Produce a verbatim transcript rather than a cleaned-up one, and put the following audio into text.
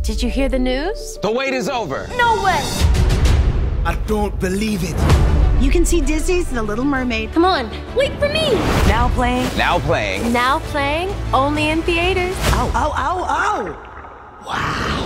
Did you hear the news? The wait is over. No way! I don't believe it. You can see Disney's The Little Mermaid. Come on, wait for me! Now playing. Now playing. Now playing, only in theaters. Ow, ow, ow, ow! Wow.